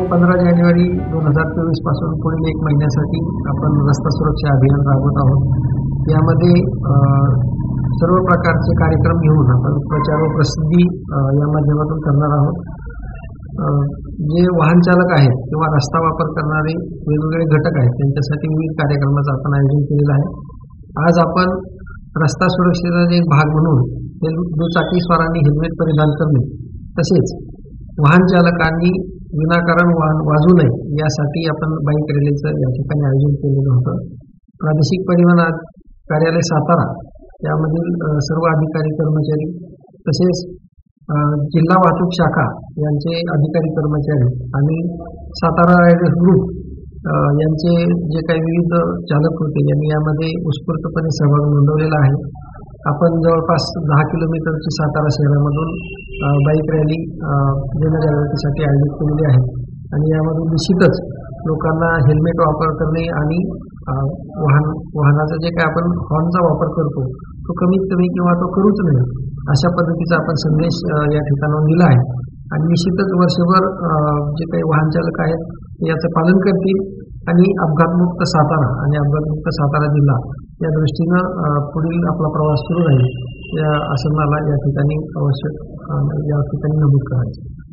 15 जानेवारी 2024 पासून पुढील 1 महिन्यासाठी आपण रस्ता सुरक्षा अभियान राबवत आहोत। यामध्ये सर्व प्रकारचे कार्यक्रम घेऊन आपण प्रचार व प्रसिद्धी या माध्यमातून करणार आहोत। जे वाहन चालक आहेत किंवा रस्ता वापर करणारे वेगवेगळे घटक आहेत त्यांच्यासाठी विविध कार्यक्रमाचं आपण आयोजन केलेलं आहे। आज आपण रस्ता सुरक्षेचा एक भाग म्हणून दुचाकी स्वारांनी हेल्मेट परिधान करणे तसेच वाहन चालकांनी विनाकारण वाहन वाजवू नये यासाठी आपण बाईक रॅलीचं या ठिकाणी आयोजन केलेलं होतं। प्रादेशिक परिवहन कार्यालय सातारा यामधील सर्व अधिकारी कर्मचारी तसेच जिल्हा वाहतूक शाखा यांचे अधिकारी कर्मचारी आणि सातारा रायडर्स ग्रुप यांचे जे काही विविध चालक होते यांनी यामध्ये उत्स्फूर्तपणे सहभाग नोंदवलेला आहे। आपण जवळपास 10 किलोमीटरची सातारा शहरामधून बाईक रॅली जनजागृतीसाठी आयोजित केलेली आहे आणि यामधून निश्चितच लोकांना हेल्मेट वापर करणे आणि वाहनाचा जे काही आपण हॉर्नचा वापर करतो तो कमीत कमी किंवा तो करूच नये अशा पद्धतीचा आपण संदेश या ठिकाणाहून दिला आहे आणि निश्चितच वर्षभर जे काही वाहन चालक आहेत ते याचं पालन करतील आणि अपघातमुक्त सातारा आणि अपघातमुक्त सातारा जिल्हा या दृष्टीनं पुढील आपला प्रवास सुरू राहील असं मला या ठिकाणी नमूद करायचं।